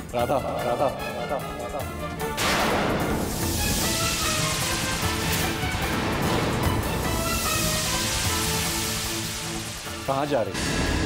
राधा, राधा, राधा, राधा। कहाँ जा रही?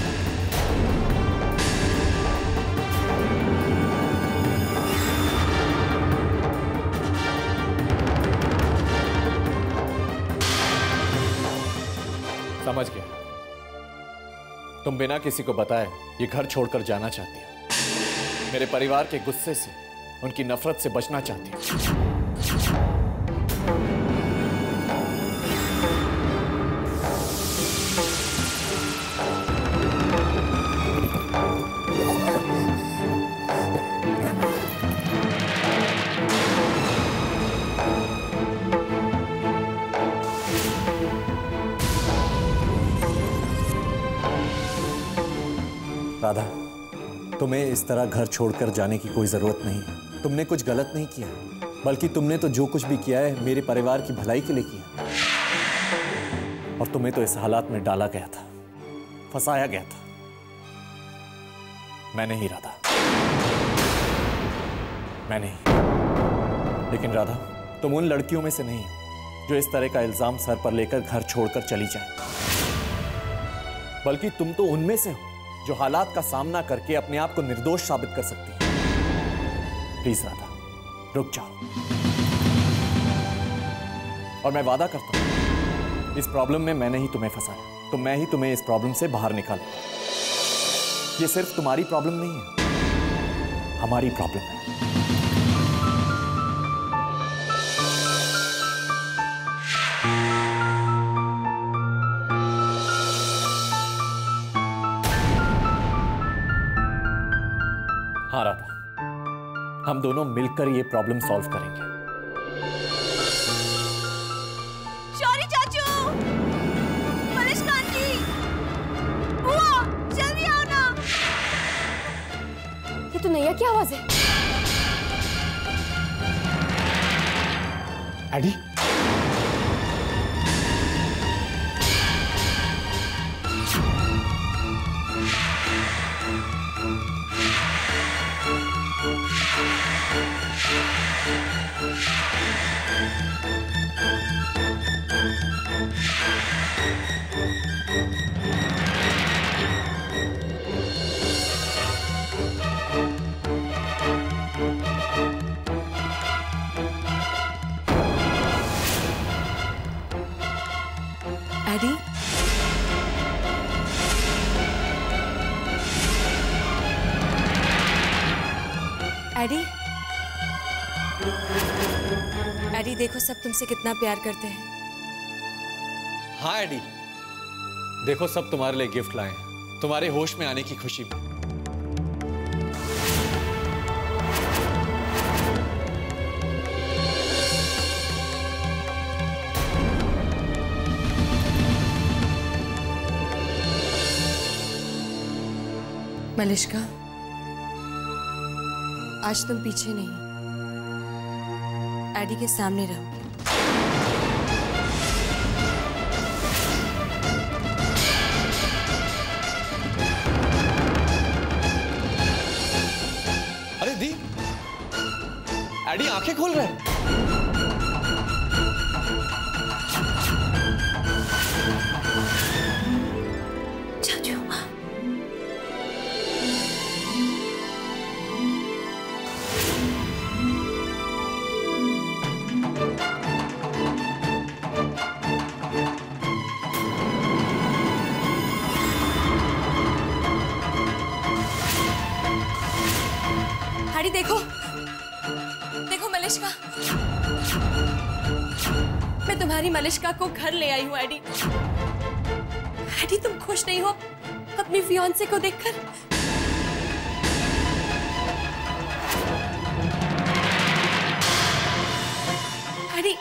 समझ गया, तुम बिना किसी को बताए ये घर छोड़कर जाना चाहती हो। मेरे परिवार के गुस्से से, उनकी नफरत से बचना चाहती हो। राधा, तुम्हें इस तरह घर छोड़कर जाने की कोई जरूरत नहीं है। तुमने कुछ गलत नहीं किया, बल्कि तुमने तो जो कुछ भी किया है मेरे परिवार की भलाई के लिए किया। और तुम्हें तो इस हालात में डाला गया था, फंसाया गया था। मैं नहीं राधा, मैं नहीं। लेकिन राधा, तुम उन लड़कियों में से नहीं हो जो इस तरह का इल्जाम सर पर लेकर घर छोड़कर चली जाए, बल्कि तुम तो उनमें से हो जो हालात का सामना करके अपने आप को निर्दोष साबित कर सकती है। प्लीज राधा, रुक जाओ। और मैं वादा करता हूं, इस प्रॉब्लम में मैंने ही तुम्हें फंसाया, तो मैं ही तुम्हें इस प्रॉब्लम से बाहर निकालूं। ये सिर्फ तुम्हारी प्रॉब्लम नहीं है, हमारी प्रॉब्लम है। हाँ राधा, हम दोनों मिलकर ये प्रॉब्लम सॉल्व करेंगे। शौरी चाचू, मलिश्का आंटी, बुआ, जल्दी आओ ना। ये तो नैया की आवाज है। एडी, एडी, एडी, एडी देखो सब तुमसे कितना प्यार करते हैं। हाँ एडी, देखो सब तुम्हारे लिए गिफ्ट लाए हैं, तुम्हारे होश में आने की खुशी में। मलिश्का, आज तुम पीछे नहीं, एडी के सामने रहो। अरे दी, एडी आंखें खोल रहा है। देखो देखो मलिश्का, मैं तुम्हारी मलिश्का को घर ले आई हूँ। एडी, एडी तुम खुश नहीं हो अपनी फियांसे को देखकर? एडी,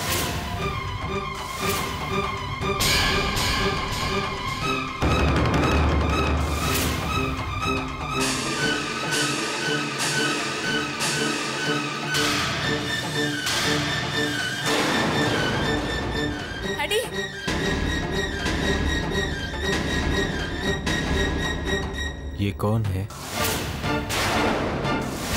एडी, ये कौन है?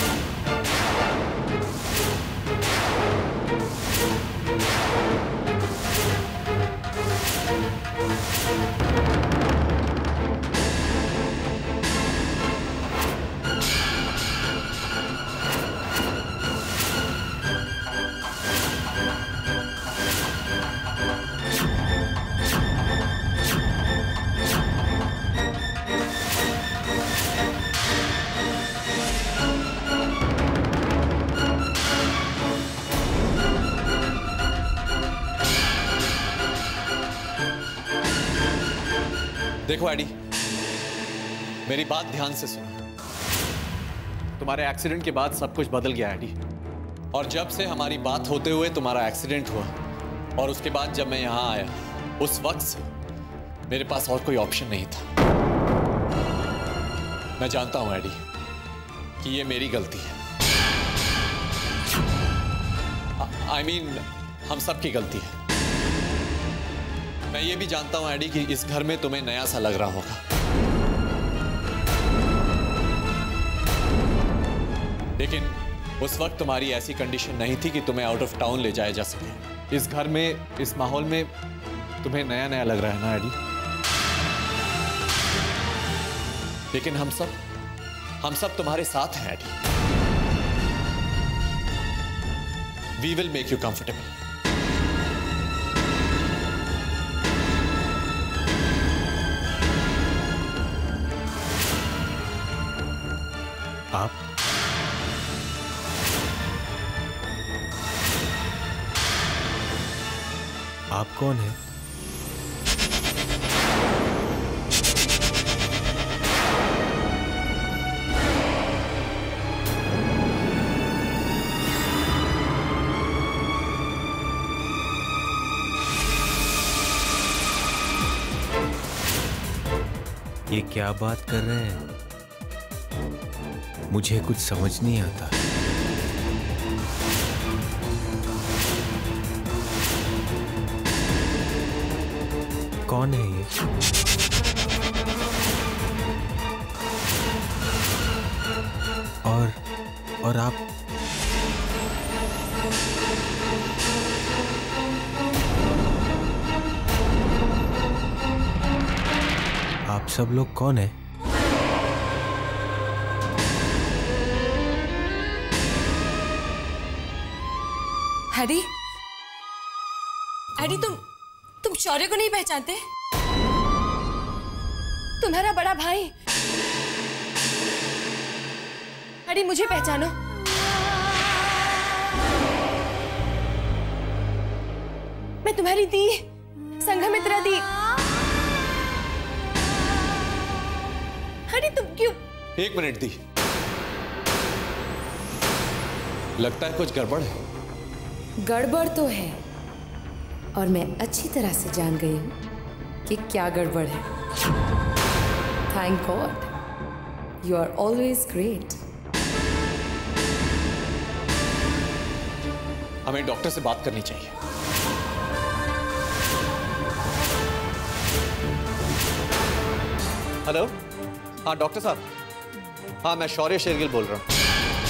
देखो एडी, मेरी बात ध्यान से सुनो। तुम्हारे एक्सीडेंट के बाद सब कुछ बदल गया एडी। और जब से हमारी बात होते हुए तुम्हारा एक्सीडेंट हुआ और उसके बाद जब मैं यहां आया, उस वक्त से मेरे पास और कोई ऑप्शन नहीं था। मैं जानता हूं एडी कि ये मेरी गलती है। I mean, हम सब की गलती है। मैं ये भी जानता हूं एडी कि इस घर में तुम्हें नया सा लग रहा होगा, लेकिन उस वक्त तुम्हारी ऐसी कंडीशन नहीं थी कि तुम्हें आउट ऑफ टाउन ले जाया जा सके। इस घर में, इस माहौल में तुम्हें नया नया लग रहा है ना एडी? लेकिन हम सब तुम्हारे साथ हैं Eddie. We will make you comfortable. आप कौन हैं? ये क्या बात कर रहे हैं? मुझे कुछ समझ नहीं आता। कौन है ये? और आप सब लोग कौन हैं? एडी, तुम शौर्य को नहीं पहचानते? तुम्हारा बड़ा भाई। एडी, मुझे पहचानो। मैं तुम्हारी दी, संघमित्रा दी। एडी, तुम क्यों? एक मिनट दी, लगता है कुछ गड़बड़ है। गड़बड़ तो है, और मैं अच्छी तरह से जान गई हूं कि क्या गड़बड़ है। Thank God, you are always great. हमें डॉक्टर से बात करनी चाहिए। हेलो, हाँ डॉक्टर साहब। हाँ, मैं शौर्य शेरगिल बोल रहा हूँ।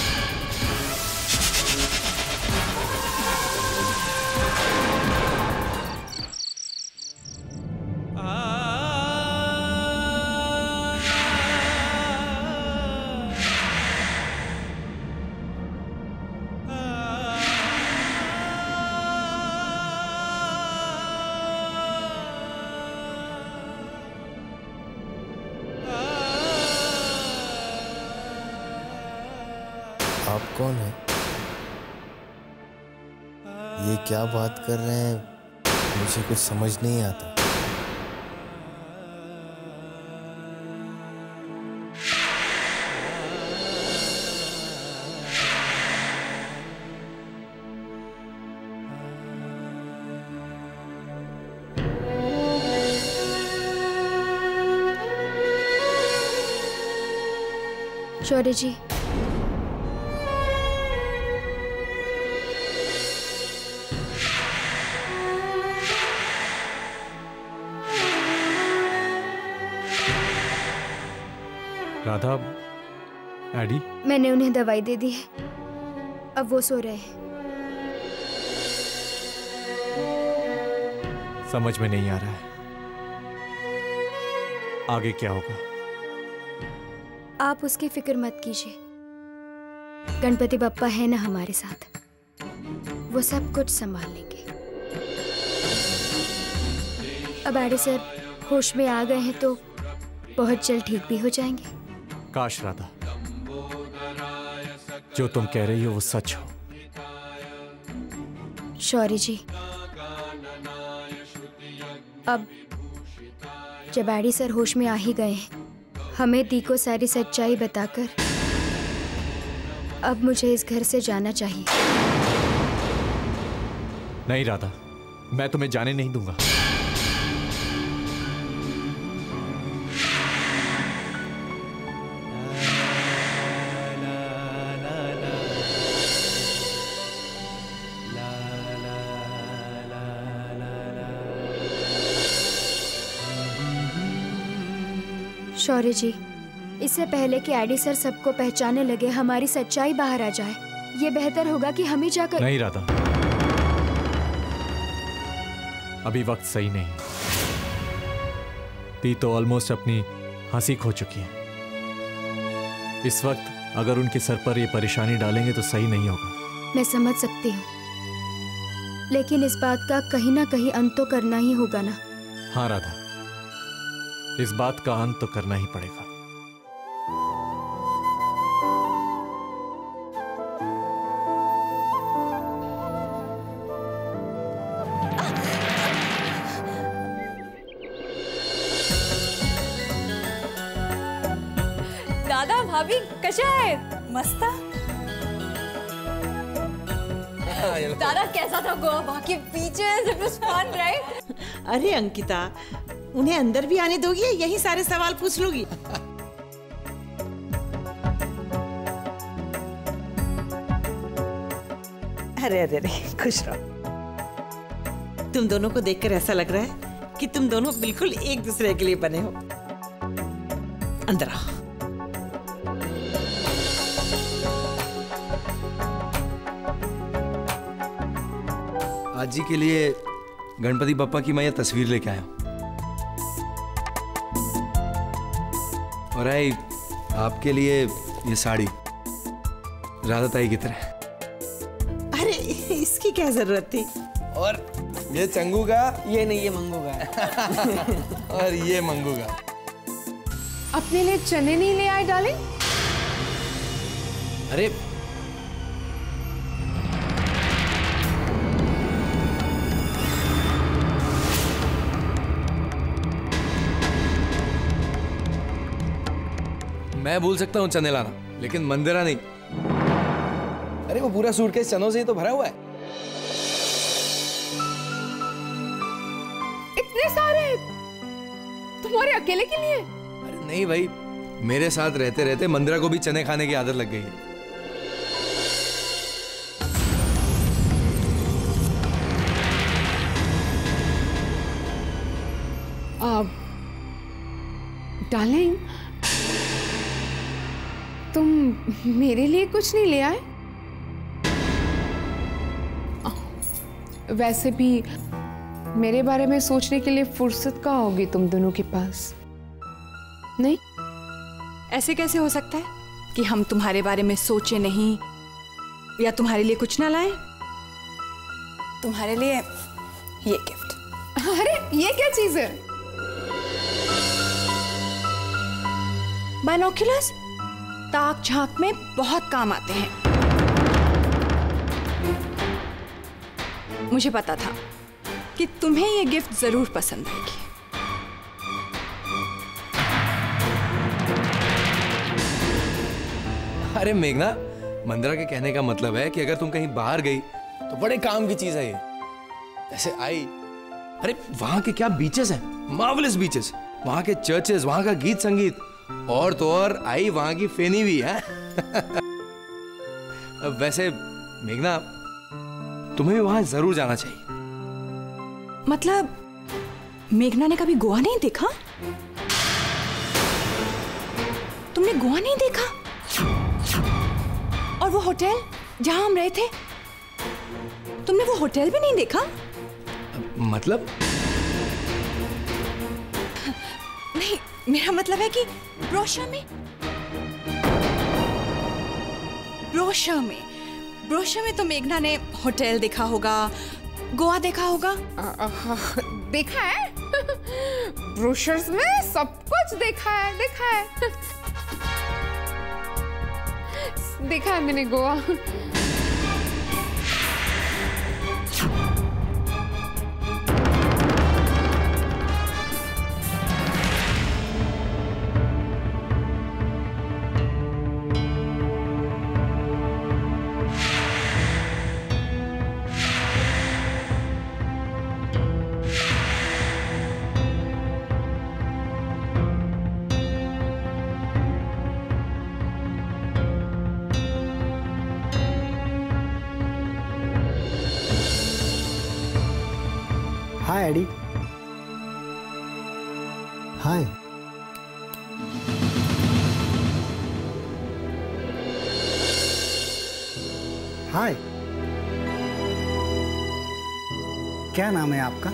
आप कौन हैं? ये क्या बात कर रहे हैं? मुझे कुछ समझ नहीं आता। शौर्य जी, राधा, एडी, मैंने उन्हें दवाई दे दी है। अब वो सो रहे हैं। समझ में नहीं आ रहा है आगे क्या होगा। आप उसकी फिक्र मत कीजिए। गणपति बप्पा है ना हमारे साथ, वो सब कुछ संभाल लेंगे। अब एडी सर होश में आ गए हैं तो बहुत जल्द ठीक भी हो जाएंगे। काश राधा, जो तुम कह रही हो वो सच हो। शौर्य जी, अब जब एडी सर होश में आ ही गए हैं, हमें दी को सारी सच्चाई बताकर अब मुझे इस घर से जाना चाहिए। नहीं राधा, मैं तुम्हें जाने नहीं दूंगा। शौर्य जी, इससे पहले कि एडी सर सबको पहचानने लगे, हमारी सच्चाई बाहर आ जाए, ये बेहतर होगा कि हम ही जाकर। नहीं राधा, अभी वक्त सही नहीं। दी तो ऑलमोस्ट अपनी हंसी खो चुकी है। इस वक्त अगर उनके सर पर ये परेशानी डालेंगे तो सही नहीं होगा। मैं समझ सकती हूँ, लेकिन इस बात का कहीं ना कहीं अंत तो करना ही होगा ना। हाँ राधा, इस बात का अंत तो करना ही पड़ेगा। दादा भाभी कशा आहे? मस्त. दादा कैसा था गोवा? बाकी beaches, it was fun right? अरे अंकिता, उन्हें अंदर भी आने दोगी या यही सारे सवाल पूछ लोगी? अरे अरे अरे, खुश रहो। तुम दोनों को देखकर ऐसा लग रहा है कि तुम दोनों बिल्कुल एक दूसरे के लिए बने हो। अंदर आओ। आज जी के लिए गणपति बप्पा की मैं ये तस्वीर लेके आया हूं। और आई आपके लिए ये साड़ी राधा ताई की तरह। अरे इसकी क्या जरूरत थी? और ये चंगू का, ये नहीं, ये मंगू का। और ये मंगू का। अपने लिए चने नहीं ले आए डार्लिंग? अरे मैं भूल सकता हूँ चने लाना, लेकिन मंदिरा नहीं। अरे वो पूरा सूटकेस चनों से ही तो भरा हुआ है। इतने सारे तुम्हारे अकेले के लिए? अरे नहीं भाई, मेरे साथ रहते रहते मंदिरा को भी चने खाने की आदत लग गई है। डार्लिंग, तुम मेरे लिए कुछ नहीं ले आए? वैसे भी मेरे बारे में सोचने के लिए फुर्सत कहाँ होगी तुम दोनों के पास? नहीं, ऐसे कैसे हो सकता है कि हम तुम्हारे बारे में सोचे नहीं या तुम्हारे लिए कुछ ना लाएं? तुम्हारे लिए ये गिफ्ट। अरे ये क्या चीज है? बाइनोक्यूलर्स ताक झांक में बहुत काम आते हैं। मुझे पता था कि तुम्हें ये गिफ्ट जरूर पसंद आएगी। अरे मेघना, मंदिरा के कहने का मतलब है कि अगर तुम कहीं बाहर गई तो बड़े काम की चीज है ये। जैसे आई, अरे वहां के क्या बीचेस हैं, मार्वलस बीचेस, वहां के चर्चेस, वहां का गीत संगीत, और तो और आई वहां की फेनी भी है। वैसे मेघना, तुम्हें भी वहां जरूर जाना चाहिए। मतलब मेघना ने कभी गोवा नहीं देखा? तुमने गोवा नहीं देखा? और वो होटल जहां हम रहे थे, तुमने वो होटल भी नहीं देखा? मतलब? नहीं, मेरा मतलब है कि ब्रोशर में तो मेघना ने होटल देखा होगा, गोवा देखा होगा। देखा है। ब्रोशर्स में सब कुछ देखा है। देखा है मैंने गोवा। हाय एडी। हाय। हाय। क्या नाम है आपका?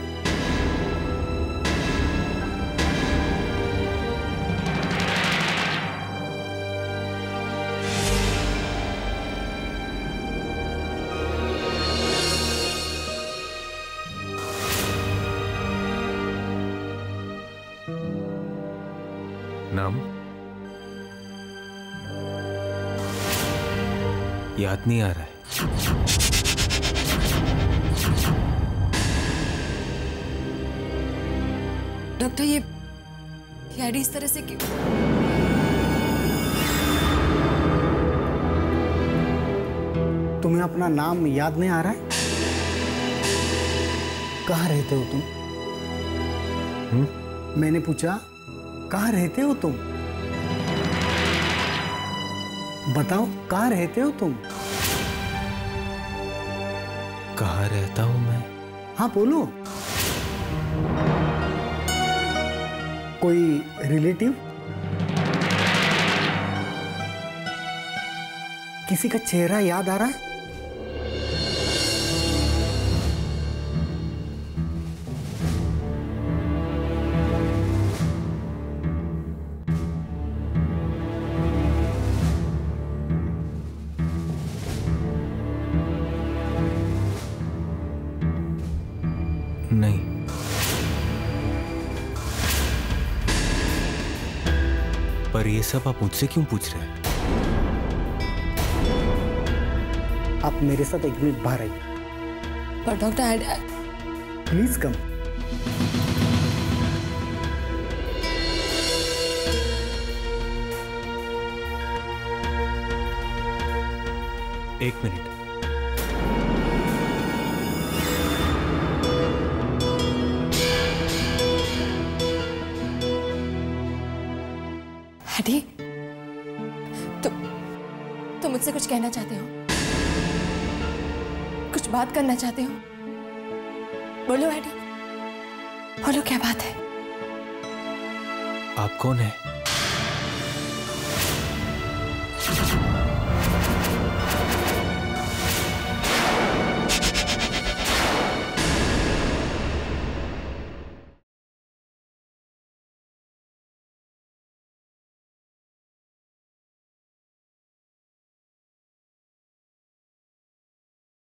नाम याद नहीं आ रहा है। डॉक्टर ये एडी इस तरह से क्यों? तुम्हें अपना नाम याद नहीं आ रहा है? कहाँ रहते हो तुम? मैंने पूछा कहाँ रहते हो तुम? बताओ कहाँ रहते हो तुम? कहाँ रहता हूं मैं? हाँ बोलो। कोई रिलेटिव? किसी का चेहरा याद आ रहा है? नहीं। पर ये सब आप मुझसे क्यों पूछ रहे हैं? आप मेरे साथ 1 मिनट बाहर आइए। पर डॉक्टर प्लीज कम। एक मिनट। एडी, तुम मुझसे कुछ कहना चाहते हो? कुछ बात करना चाहते हो? बोलो एडी, बोलो क्या बात है? आप कौन है?